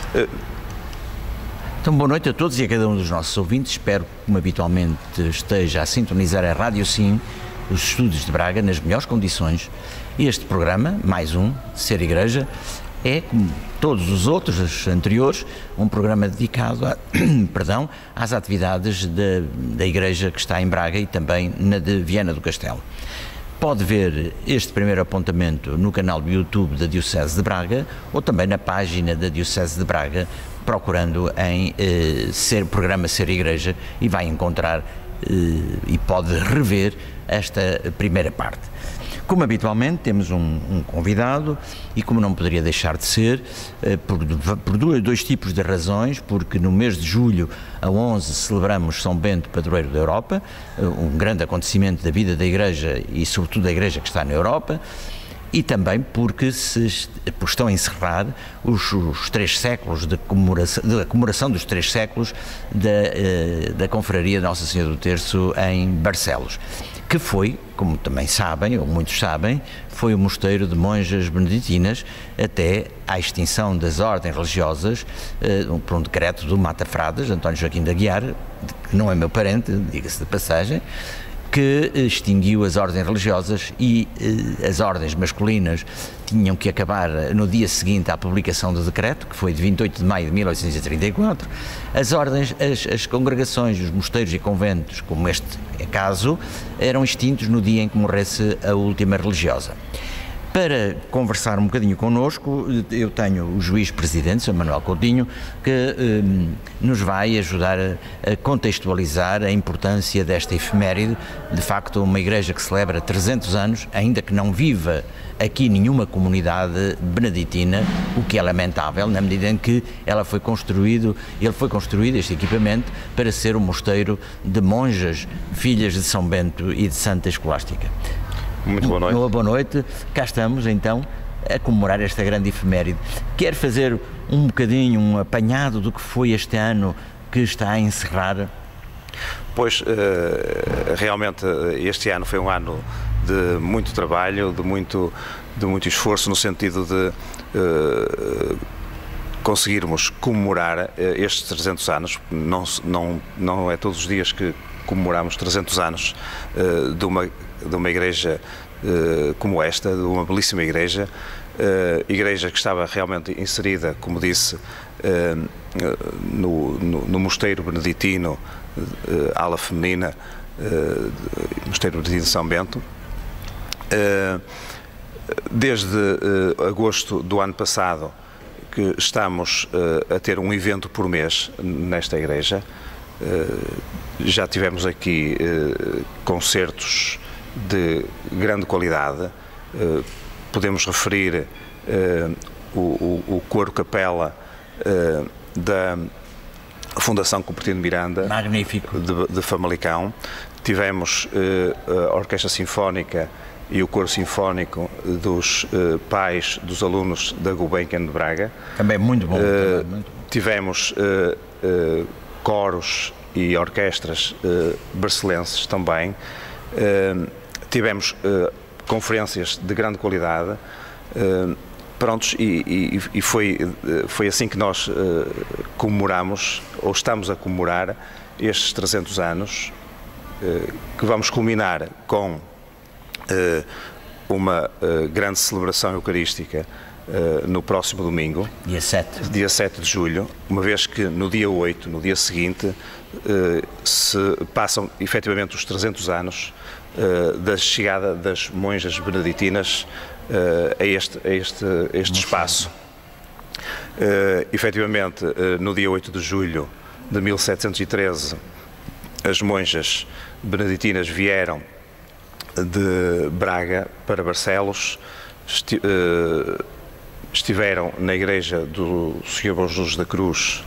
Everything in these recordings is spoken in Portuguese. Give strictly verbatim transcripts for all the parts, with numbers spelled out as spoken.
Então, boa noite a todos e a cada um dos nossos ouvintes. Espero que, como habitualmente, esteja a sintonizar a Rádio Sim, os estúdios de Braga, nas melhores condições. Este programa, mais um, Ser Igreja, é, como todos os outros, os anteriores, um programa dedicado a, perdão, às atividades da, da Igreja que está em Braga e também na de Viana do Castelo. Pode ver este primeiro apontamento no canal do YouTube da Diocese de Braga ou também na página da Diocese de Braga, procurando em eh, ser, programa Ser Igreja, e vai encontrar eh, e pode rever esta primeira parte. Como habitualmente temos um, um convidado e como não poderia deixar de ser, eh, por, por dois, dois tipos de razões, porque no mês de julho a onze celebramos São Bento, padroeiro da Europa, eh, um grande acontecimento da vida da Igreja e sobretudo da Igreja que está na Europa, e também porque se estão a encerrar os, os três séculos de comemoração, de comemoração dos três séculos da, eh, da Confraria de Nossa Senhora do Terço em Barcelos, que foi, como também sabem, ou muitos sabem, foi o mosteiro de monjas beneditinas até à extinção das ordens religiosas, eh, por um decreto do Mata Frades, António Joaquim de Aguiar, que não é meu parente, diga-se de passagem, que extinguiu as ordens religiosas e eh, as ordens masculinas tinham que acabar no dia seguinte à publicação do decreto, que foi de vinte e oito de maio de mil oitocentos e trinta e quatro. As ordens, as, as congregações, os mosteiros e conventos, como este é caso, eram extintos no dia em que morresse a última religiosa. Para conversar um bocadinho connosco, eu tenho o juiz-presidente, São Manuel Coutinho, que eh, nos vai ajudar a, a contextualizar a importância desta efeméride. De facto, uma igreja que celebra trezentos anos, ainda que não viva aqui nenhuma comunidade beneditina, o que é lamentável, na medida em que ela foi construído, ele foi construído, este equipamento, para ser um mosteiro de monjas, filhas de São Bento e de Santa Escolástica. Muito boa noite. Boa, boa noite. Cá estamos então a comemorar esta grande efeméride. Quer fazer um bocadinho, um apanhado do que foi este ano que está a encerrar? Pois, realmente este ano foi um ano de muito trabalho, de muito, de muito esforço, no sentido de conseguirmos comemorar estes trezentos anos. Não, não, não é todos os dias que comemoramos trezentos anos de uma de uma igreja uh, como esta, de uma belíssima igreja, uh, igreja que estava realmente inserida, como disse, uh, no, no, no mosteiro beneditino, uh, ala feminina, uh, mosteiro beneditino de São Bento. Uh, desde uh, agosto do ano passado que estamos uh, a ter um evento por mês nesta igreja. Uh, já tivemos aqui uh, concertos de grande qualidade. Uh, podemos referir uh, o, o, o coro capela uh, da Fundação Cupertino Miranda, magnífico, de, de Famalicão. Tivemos uh, a Orquestra Sinfónica e o coro sinfónico dos uh, pais dos alunos da Gulbenkian de Braga. Também muito bom. Uh, também, muito bom. Tivemos uh, uh, coros e orquestras uh, barcelenses também. Uh, tivemos uh, conferências de grande qualidade, uh, prontos, e, e, e foi, uh, foi assim que nós uh, comemoramos, ou estamos a comemorar, estes trezentos anos, uh, que vamos culminar com uh, uma uh, grande celebração eucarística uh, no próximo domingo, dia sete. dia sete de julho, uma vez que no dia oito, no dia seguinte, Uh, se passam efetivamente os trezentos anos uh, da chegada das monjas beneditinas uh, a este, a este, a este espaço. Uh, efetivamente, uh, no dia oito de julho de mil setecentos e treze, as monjas beneditinas vieram de Braga para Barcelos, esti uh, estiveram na igreja do Senhor Bom Jesus da Cruz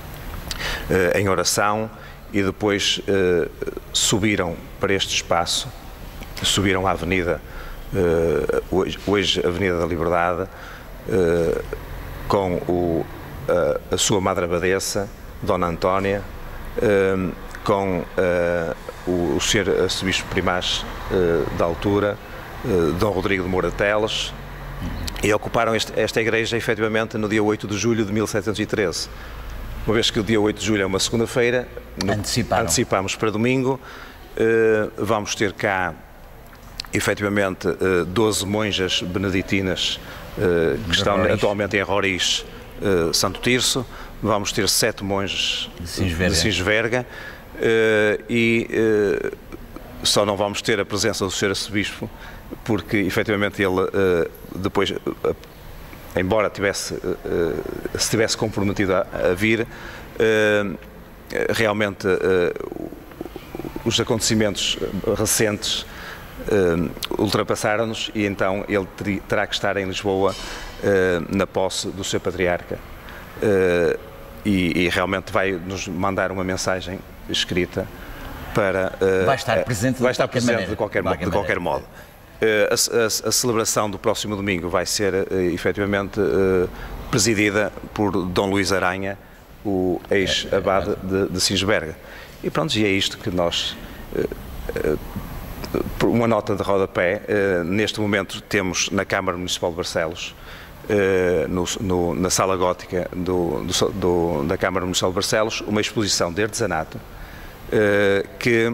Uh, em oração, e depois uh, subiram para este espaço, subiram à avenida, uh, hoje, hoje Avenida da Liberdade, uh, com o, uh, a sua Madre Abadesa, Dona Antónia, uh, com uh, o, o senhor Arcebispo Primaz uh, da altura, uh, Dom Rodrigo de Moura Teles, e ocuparam este, esta igreja efetivamente no dia oito de julho de mil setecentos e treze. Uma vez que o dia oito de julho é uma segunda-feira, antecipamos para domingo, uh, vamos ter cá efetivamente uh, doze monjas beneditinas uh, que estão Roriz. atualmente em Roriz, uh, Santo Tirso. Vamos ter sete monges de Sinsverga, de Sinsverga uh, e uh, só não vamos ter a presença do senhor Arcebispo, porque efetivamente ele uh, depois, uh, embora tivesse, uh, se tivesse comprometido a, a vir, uh, realmente uh, os acontecimentos recentes uh, ultrapassaram-nos e então ele ter, terá que estar em Lisboa uh, na posse do seu Patriarca. Uh, e, e realmente vai nos mandar uma mensagem escrita para... Uh, vai estar presente, vai estar de, qualquer presente de qualquer, de qualquer, de qualquer modo. Uh, a, a, a celebração do próximo domingo vai ser uh, efetivamente uh, presidida por Dom Luís Aranha, o ex-abade de, de Sinsberga. E pronto, e é isto que nós... Uh, uh, uma nota de rodapé, uh, neste momento temos na Câmara Municipal de Barcelos, Uh, no, no, na sala gótica do, do, do, da Câmara Municipal de Barcelos, uma exposição de artesanato uh, que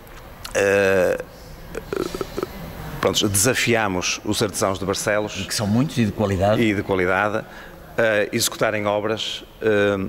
uh, pronto, desafiamos os artesãos de Barcelos, que são muitos e de qualidade, e de qualidade a executarem obras. Uh,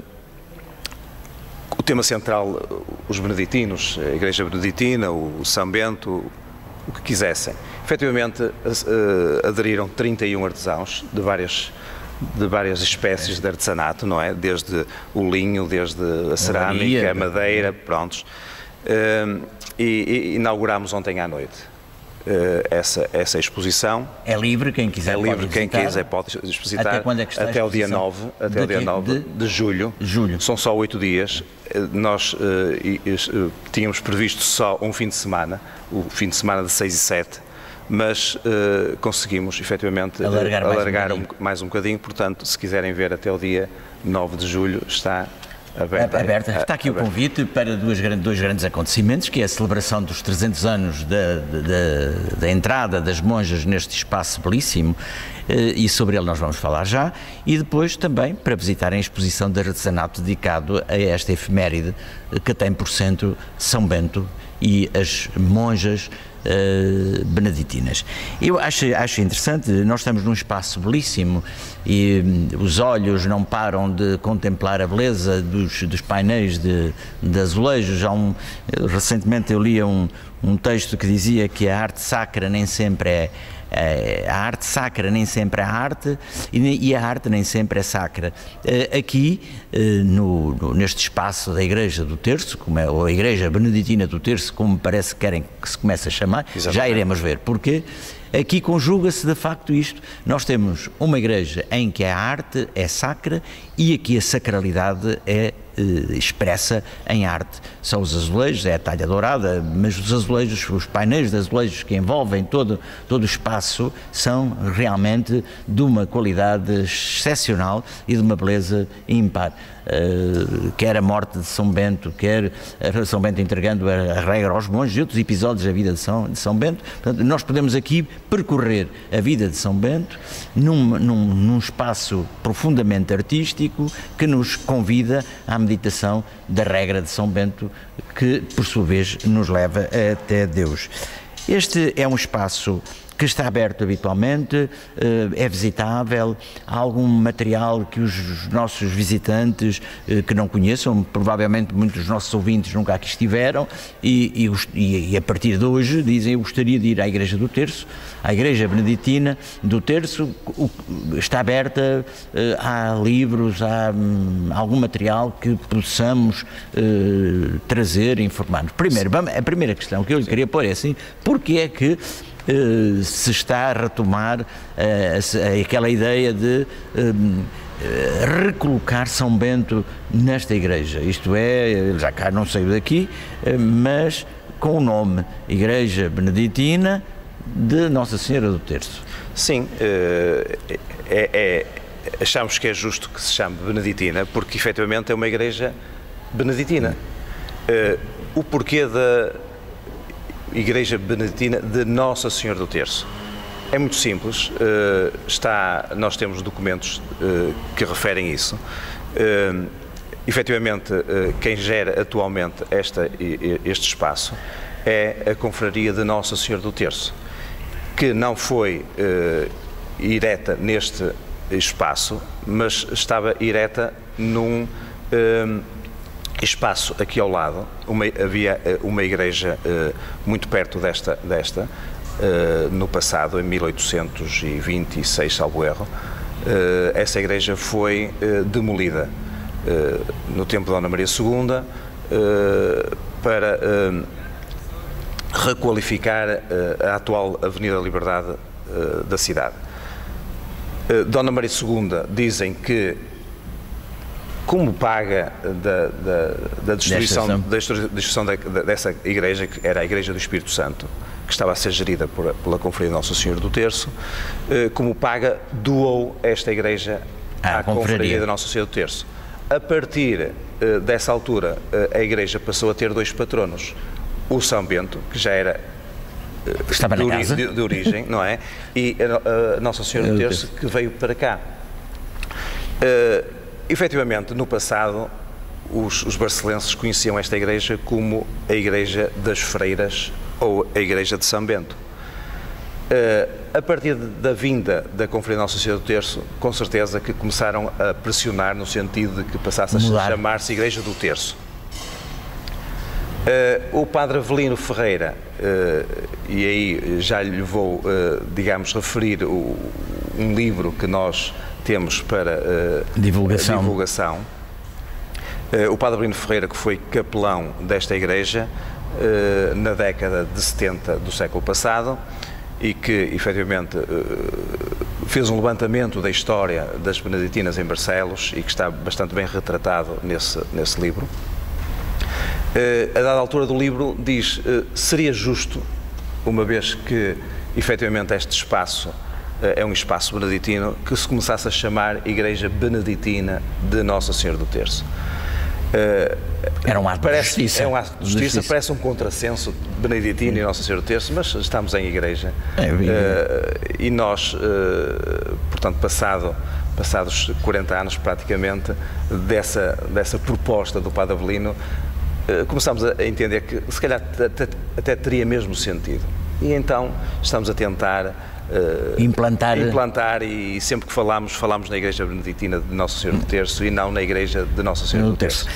o tema central, os beneditinos, a Igreja Beneditina, o São Bento, o que quisessem. Efetivamente uh, aderiram trinta e um artesãos de várias, de várias espécies de artesanato, não é? Desde o linho, desde a cerâmica, a madeira, prontos. Uh, e, e inaugurámos ontem à noite uh, essa, essa exposição. É livre, quem quiser é livre, pode quem quiser pode visitar. Até quando é que está até o dia nove, até o dia nove de, de julho. julho. São só oito dias. Nós uh, uh, tínhamos previsto só um fim de semana, o fim de semana de seis e sete, mas uh, conseguimos efetivamente alargar, uh, mais, alargar um um, mais um bocadinho, portanto, se quiserem ver até o dia nove de julho, está aberta. aberta. Está aqui aberta. O convite para dois, dois grandes acontecimentos, que é a celebração dos trezentos anos da, da, da entrada das monjas neste espaço belíssimo, e sobre ele nós vamos falar já, e depois também para visitarem a exposição de artesanato dedicado a esta efeméride que tem por centro São Bento e as monjas Uh, beneditinas. Eu acho, acho interessante, nós estamos num espaço belíssimo e um, os olhos não param de contemplar a beleza dos, dos painéis de, de azulejos. Há um, recentemente eu li um, um texto que dizia que a arte sacra nem sempre é a arte sacra nem sempre é arte e a arte nem sempre é sacra. Aqui, no, no, neste espaço da Igreja do Terço, como é, ou a Igreja Beneditina do Terço, como parece que querem que se comece a chamar, exatamente, já iremos ver porque aqui conjuga-se de facto isto. Nós temos uma igreja em que a arte é sacra e aqui a sacralidade é expressa em arte. São os azulejos, é a talha dourada, mas os azulejos, os painéis de azulejos que envolvem todo, todo o espaço são realmente de uma qualidade excepcional e de uma beleza ímpar. Uh, quer a morte de São Bento, quer São Bento entregando a, a regra aos monges e outros episódios da vida de São, de São Bento. Portanto, nós podemos aqui percorrer a vida de São Bento num, num, num espaço profundamente artístico que nos convida à meditação da regra de São Bento, que por sua vez nos leva até Deus. Este é um espaço que está aberto habitualmente, é visitável, há algum material que os nossos visitantes que não conheçam, provavelmente muitos dos nossos ouvintes nunca aqui estiveram e, e, e a partir de hoje dizem: eu gostaria de ir à Igreja do Terço, à Igreja Beneditina do Terço, está aberta, há livros, há algum material que possamos trazer e informar-nos. Primeiro, a primeira questão que eu lhe queria pôr é assim: porque é que Uh, se está a retomar uh, aquela ideia de uh, recolocar São Bento nesta igreja? Isto é, já cá não saiu daqui, uh, mas com o nome Igreja Beneditina de Nossa Senhora do Terço. Sim, uh, é, é, achamos que é justo que se chame Beneditina, porque efetivamente é uma igreja beneditina. Uh, o porquê da Igreja Beneditina de Nossa Senhora do Terço? É muito simples, está, nós temos documentos que referem isso. Efetivamente, quem gera atualmente esta, este espaço é a Confraria de Nossa Senhora do Terço, que não foi ereta neste espaço, mas estava ereta num espaço aqui ao lado. Uma, havia uma igreja muito perto desta, desta Uh, no passado, em mil oitocentos e vinte e seis, salvo erro, uh, essa igreja foi uh, demolida uh, no tempo de Dona Maria segunda uh, para uh, requalificar uh, a atual Avenida Liberdade uh, da cidade. Uh, Dona Maria segunda dizem que, como paga da, da, da destruição, da destruição da, dessa igreja, que era a Igreja do Espírito Santo, que estava a ser gerida por, pela Confraria de Nossa Senhora do Terço, como paga, doou esta igreja ah, à Confraria de Nossa Senhora do Terço. A partir dessa altura, a igreja passou a ter dois patronos, o São Bento, que já era estava de, na casa. De, de origem, não é? E a, a Nossa Senhora do Terço, que veio para cá. Uh, efetivamente, no passado, os, os barcelenses conheciam esta igreja como a Igreja das Freiras, ou a Igreja de São Bento. Uh, a partir da vinda da Confraria de Nossa Senhora do Terço, com certeza que começaram a pressionar no sentido de que passasse a chamar-se Igreja do Terço. Uh, o padre Avelino Ferreira, uh, e aí já lhe vou, uh, digamos, referir o, um livro que nós temos para uh, divulgação. divulgação. Uh, o padre Avelino Ferreira, que foi capelão desta igreja, Uh, na década de setenta do século passado, e que efetivamente uh, fez um levantamento da história das beneditinas em Barcelos e que está bastante bem retratado nesse, nesse livro. Uh, a dada altura do livro diz, uh, seria justo, uma vez que efetivamente este espaço uh, é um espaço beneditino, que se começasse a chamar Igreja Beneditina de Nossa Senhora do Terço. Uh, Era um ato parece, de justiça. É um ato de justiça, justiça. Parece um contrassenso beneditino e Nossa Senhora do Terço, mas estamos em igreja. É, uh, e nós, uh, portanto, passado, passados quarenta anos praticamente, dessa, dessa proposta do Padre Avelino, uh, começámos a entender que se calhar até, até teria mesmo sentido. E então estamos a tentar Uh, implantar. implantar e sempre que falamos, falamos na Igreja Beneditina de Nossa Senhora do Terço e não na Igreja de Nossa Senhora do Terço.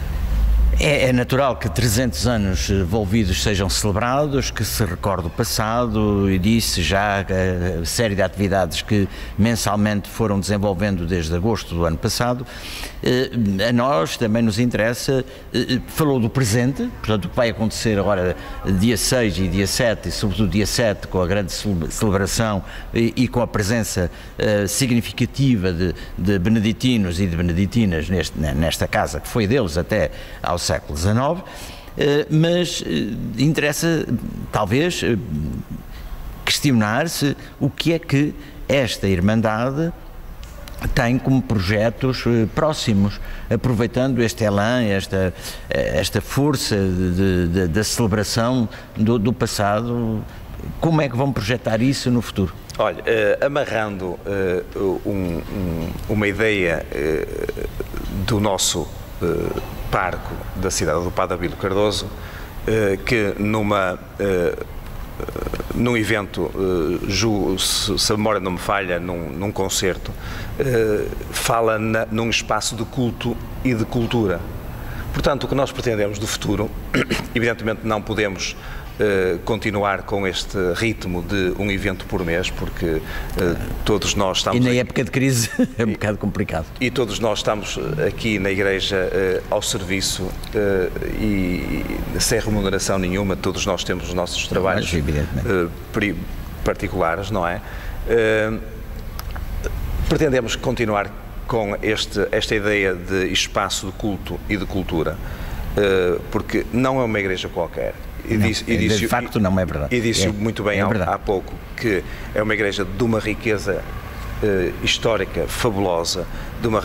É, é natural que trezentos anos envolvidos sejam celebrados, que se recorde o passado, e disse já a série de atividades que mensalmente foram desenvolvendo desde agosto do ano passado. A nós também nos interessa, falou do presente, portanto o que vai acontecer agora dia seis e dia sete, e sobretudo dia sete, com a grande celebração e, e com a presença uh, significativa de, de beneditinos e de beneditinas neste, nesta casa, que foi deles até ao século dezenove, mas interessa talvez questionar-se o que é que esta Irmandade tem como projetos próximos, aproveitando este elan, esta, esta força de, de, da celebração do, do passado. Como é que vão projetar isso no futuro? Olha, uh, amarrando uh, um, um, uma ideia uh, do nosso uh, parco da cidade do Padre Abílio Cardoso, uh, que numa, uh, num evento, uh, ju, se, se a memória não me falha, num, num concerto, uh, fala na, num espaço de culto e de cultura. Portanto, o que nós pretendemos do futuro, evidentemente não podemos Uh, continuar com este ritmo de um evento por mês, porque uh, todos nós estamos... E na aqui, época de crise é um bocado complicado. E todos nós estamos aqui na igreja uh, ao serviço uh, e, e sem remuneração nenhuma, todos nós temos os nossos trabalhos uh, particulares, não é? Uh, pretendemos continuar com este, esta ideia de espaço de culto e de cultura, uh, porque não é uma igreja qualquer. E não, disse, e disse, de facto não é verdade. E disse é, muito bem é há, há pouco que é uma igreja de uma riqueza uh, histórica fabulosa, de uma, uh,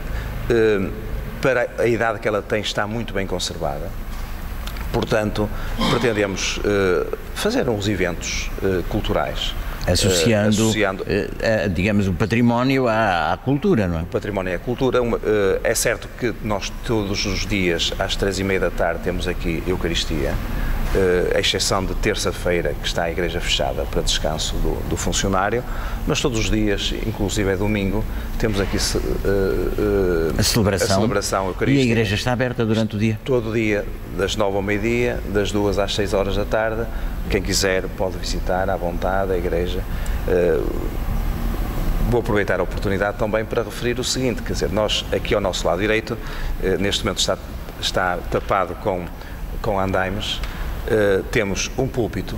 uh, para a idade que ela tem está muito bem conservada. Portanto, pretendemos uh, fazer uns eventos uh, culturais Associando, uh, associando uh, uh, digamos, o património à, à cultura, não é? O património é a cultura. Uma, uh, é certo que nós todos os dias, às três e meia da tarde, temos aqui Eucaristia, uh, a exceção de terça-feira, que está a igreja fechada para descanso do, do funcionário, mas todos os dias, inclusive é domingo, temos aqui uh, uh, a celebração, a celebração eucarística. E a igreja está aberta durante o dia? Todo o dia, das nove ao meio-dia, das duas às seis horas da tarde. Quem quiser pode visitar à vontade a igreja. Uh, vou aproveitar a oportunidade também para referir o seguinte, quer dizer, nós aqui ao nosso lado direito, uh, neste momento está, está tapado com, com andaimes, uh, temos um púlpito.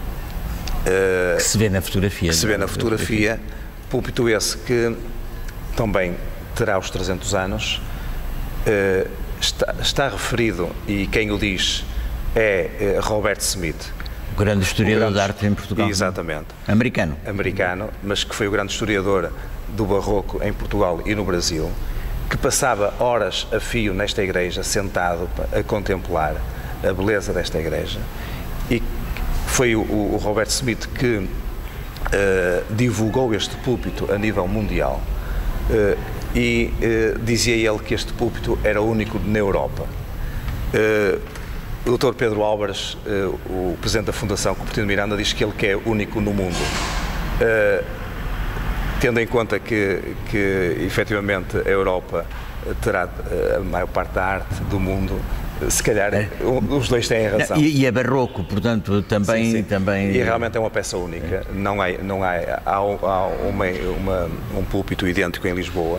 Uh, que se vê na fotografia. Que se vê na fotografia, púlpito esse que também terá os trezentos anos, uh, está, está referido, e quem o diz é uh, Robert Smith, o grande historiador grande, de arte em Portugal. Exatamente. Americano. Americano, mas que foi o grande historiador do Barroco em Portugal e no Brasil, que passava horas a fio nesta igreja, sentado a contemplar a beleza desta igreja, e foi o, o Robert Smith que uh, divulgou este púlpito a nível mundial, uh, e uh, dizia ele que este púlpito era o único na Europa. Uh, O doutor Pedro Álvares, uh, o presidente da Fundação Cupertino Miranda, diz que ele que é único no mundo. Uh, tendo em conta que, que, efetivamente, a Europa terá a maior parte da arte do mundo, se calhar é. os dois têm razão. E, e é barroco, portanto, também... Sim, sim. também... E realmente é uma peça única. É. Não há, não há, há, há uma, uma, um púlpito idêntico em Lisboa,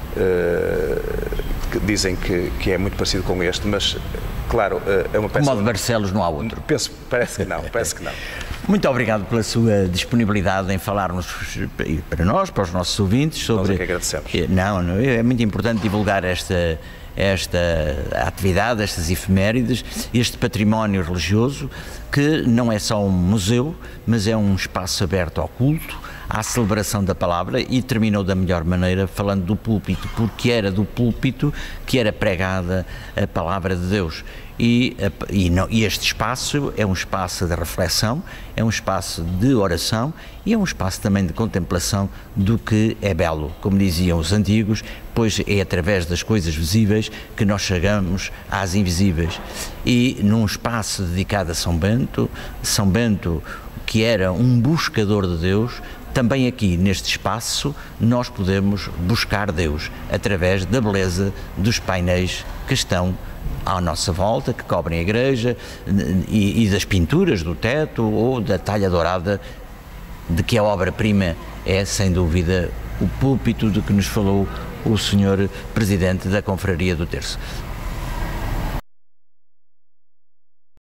uh, que dizem que, que é muito parecido com este, mas... Claro, é uma peça... Como o de Barcelos não há outro. Penso, parece que não, parece que não. Muito obrigado pela sua disponibilidade em falar-nos, para nós, para os nossos ouvintes, sobre... Nós é que agradecemos. Não, não, é muito importante divulgar esta, esta atividade, estas efemérides, este património religioso, que não é só um museu, mas é um espaço aberto ao culto, à celebração da palavra, e terminou da melhor maneira falando do púlpito, porque era do púlpito que era pregada a palavra de Deus. E, e, não, e este espaço é um espaço de reflexão, é um espaço de oração e é um espaço também de contemplação do que é belo, como diziam os antigos, pois é através das coisas visíveis que nós chegamos às invisíveis. E num espaço dedicado a São Bento, São Bento, que era um buscador de Deus, também aqui neste espaço nós podemos buscar Deus através da beleza dos painéis que estão à nossa volta, que cobrem a igreja, e, e das pinturas do teto ou da talha dourada, de que a obra-prima é, sem dúvida, o púlpito de que nos falou o senhor Presidente da Confraria do Terço.